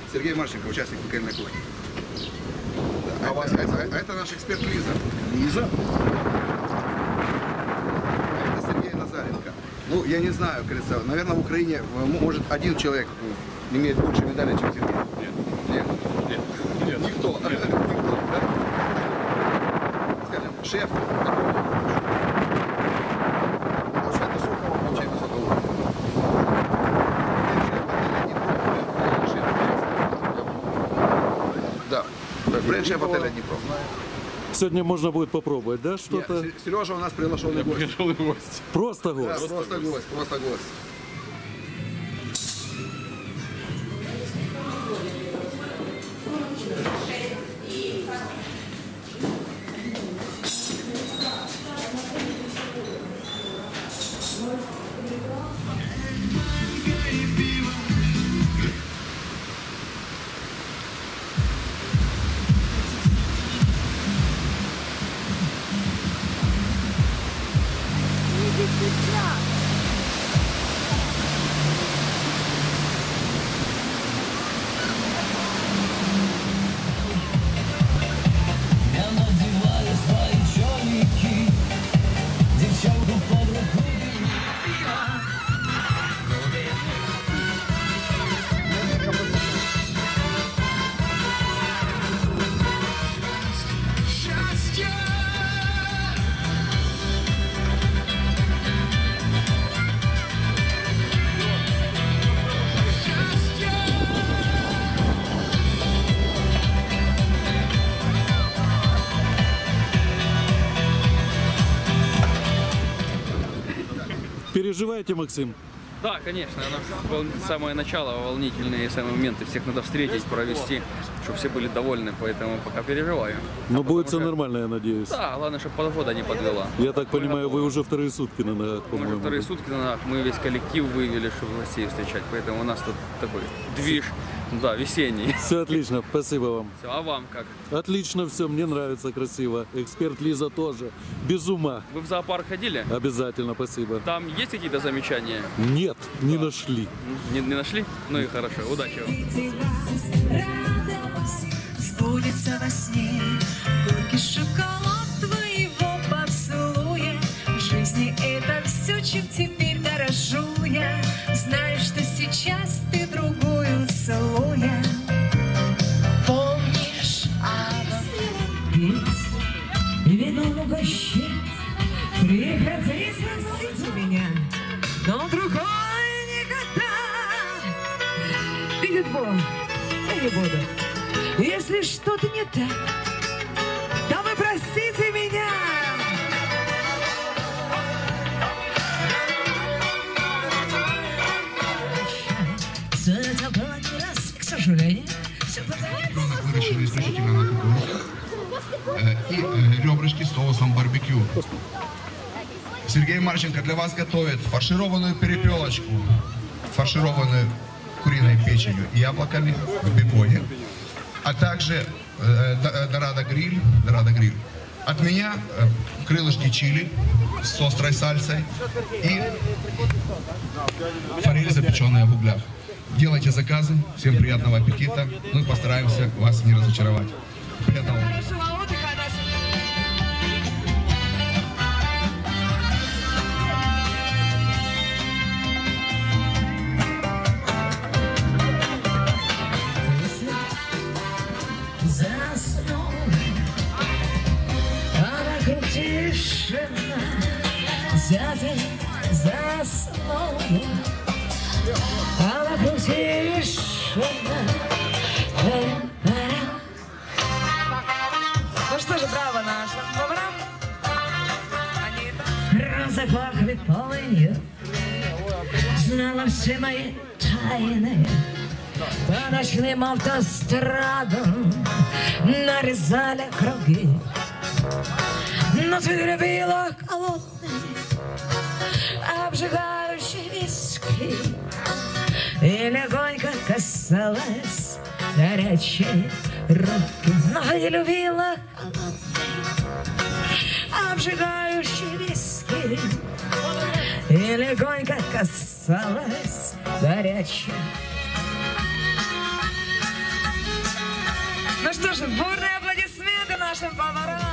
Сергей Марченко, участник пекельной кухни. Да, это наш эксперт Лиза. Лиза? Это Сергей Назаренко. Ну, я не знаю, кажется, наверное, в Украине может один человек имеет больше медалей, чем Сергей. Нет. Никто. Никто. Да? Скажем, шеф. Да, бренд-шеф отеля Днепро. Сегодня можно будет попробовать, да, что-то? Сережа у нас приглашенный гость. Просто гость? Да, просто гость. Переживаете, Максим? Да, конечно. Самое начало, волнительные самые моменты. Всех надо встретить, провести, чтобы все были довольны. Поэтому пока переживаю. Но будет все нормально, я надеюсь. Да, главное, чтобы погода не подвела. Я так понимаю, вы уже вторые сутки на ногах, Мы уже по-моему. вторые сутки на ногах. Мы весь коллектив вывели, чтобы гостей встречать. Поэтому у нас тут такой движ, да, весенний. Все отлично, спасибо вам. Все, а вам как? Отлично все, мне нравится, красиво. Эксперт Лиза тоже. Без ума. Вы в зоопарк ходили? Обязательно, спасибо. Там есть какие-то замечания? Нет, не нашли. Не нашли? Ну и хорошо, удачи вам. Сбудется во сне горький шоколад твоего поцелуя. В жизни это все, чем теперь дорожу я. Знаю, что сейчас ты другую целуя. Помнишь, пить и вином угощать. Приходи спросить меня, но другой никогда. Видит Бог, я не буду. Если что-то не так, то вы простите меня. Все это было не раз, к сожалению. Мы решили исключительно на кукурузу и ребрышки с соусом барбекю. Сергей Марченко для вас готовит фаршированную перепелочку, фаршированную куриной печенью и яблоками в беконе, а также Дорадо гриль. От меня крылышки чили с острой сальсой и форель, запеченная в углях. Делайте заказы, всем приятного аппетита, мы постараемся вас не разочаровать. Приятного отдыха. Заснула, а вокруг тишина. Ну что же, браво нашим поварам. Розы пахли полынью, знала все мои тайны. По ночным автострадам нарезали круги. Но ты любила холодные, обжигающие виски и легонько касалась горячей руки. Но ты любила холодные, обжигающие виски и легонько касалась горячей. Ваши бурные аплодисменты нашим поварам.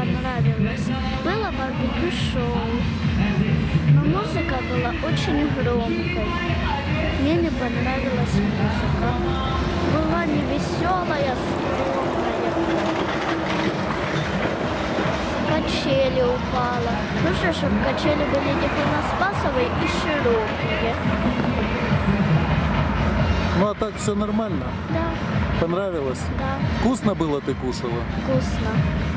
понравилось, было барбекю-шоу. Но музыка была очень громкой. Мне не понравилась музыка. Была невеселая, строгая. Качели упала. Нужно, чтобы качели были не полноспасовые и широкие. Ну а так все нормально? Да, Понравилось? да, Вкусно было, ты кушала? вкусно.